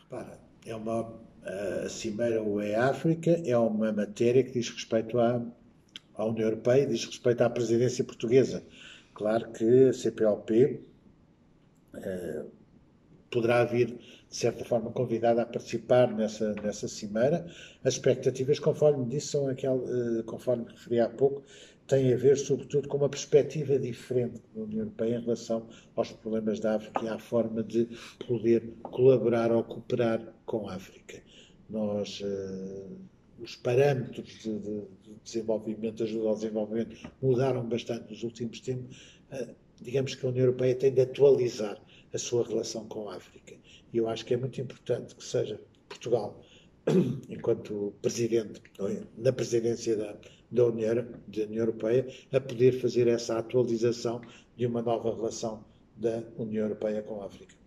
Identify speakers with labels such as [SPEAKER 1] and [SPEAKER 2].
[SPEAKER 1] Repara, a Cimeira UE-África é uma matéria que diz respeito à União Europeia e diz respeito à presidência portuguesa. Claro que a CPLP poderá vir, de certa forma, convidada a participar nessa cimeira. As expectativas, conforme disse, são conforme referi há pouco, têm a ver, sobretudo, com uma perspectiva diferente da União Europeia em relação aos problemas da África e à forma de poder colaborar ou cooperar com a África. Os parâmetros de desenvolvimento, de ajuda ao desenvolvimento, mudaram bastante nos últimos tempos. Digamos que a União Europeia tem de atualizar a sua relação com a África. E eu acho que é muito importante que seja Portugal, enquanto presidente, na presidência da União Europeia, a poder fazer essa atualização de uma nova relação da União Europeia com a África.